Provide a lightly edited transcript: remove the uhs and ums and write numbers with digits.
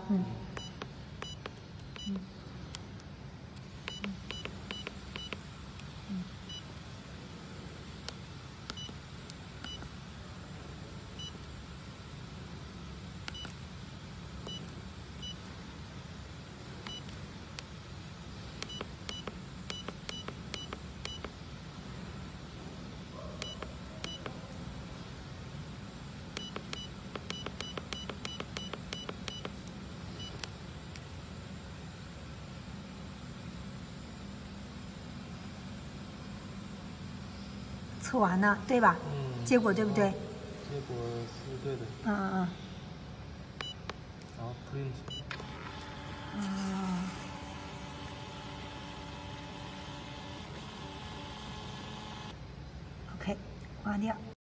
嗯。测完了，对吧？结果对不对？ 结果是对的。好 ，print。 OK，关掉。